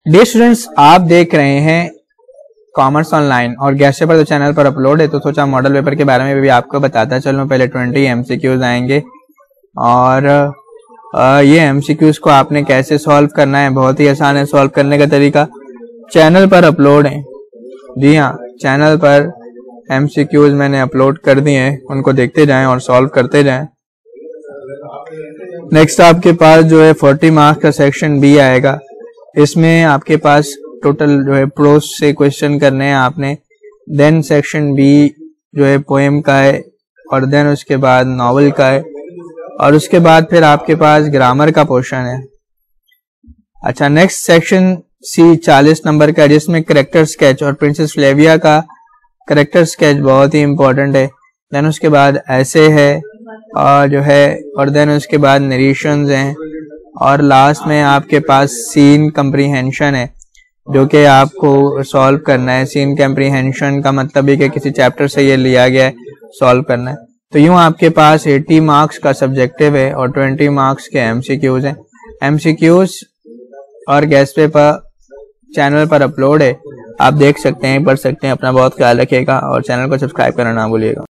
Dear students, आप देख रहे हैं कॉमर्स ऑनलाइन और गेस्ट पेपर तो चैनल पर अपलोड है, तो सोचा मॉडल पेपर के बारे में भी आपको बताता चलूं। पहले 20 एमसीक्यूज आएंगे और ये एमसीक्यूज को आपने कैसे सॉल्व करना है, बहुत ही आसान है सॉल्व करने का तरीका। चैनल पर अपलोड है, जी हाँ, चैनल पर एमसीक्यूज मैंने अपलोड कर दिए हैं, उनको देखते जाएं और सॉल्व करते जाएं। नेक्स्ट आपके पास जो है 40 मार्क्स का सेक्शन बी आएगा। इसमें आपके पास टोटल जो है प्रोज से क्वेश्चन करने हैं आपने। देन सेक्शन बी जो है पोएम का है और देन उसके बाद नॉवल का है और उसके बाद फिर आपके पास ग्रामर का पोर्शन है। अच्छा, नेक्स्ट सेक्शन सी 40 नंबर का, जिसमें करेक्टर स्केच और प्रिंसेस फ्लेविया का करेक्टर स्केच बहुत ही इंपॉर्टेंट है। देन उसके बाद ऐसे है और जो है, और देन उसके बाद नरेशंस हैं और लास्ट में आपके पास सीन कम्प्रीहेंशन है जो कि आपको सॉल्व करना है। सीन कम्प्रीहेंशन का मतलब है कि किसी चैप्टर से ये लिया गया है, सॉल्व करना है। तो यूं आपके पास 80 मार्क्स का सब्जेक्टिव है और 20 मार्क्स के एमसीक्यूज हैं। एमसीक्यूज और गेस्ट पेपर चैनल पर अपलोड है, आप देख सकते हैं, पढ़ सकते हैं। अपना बहुत ख्याल रखिएगा और चैनल को सब्सक्राइब करना ना भूलिएगा।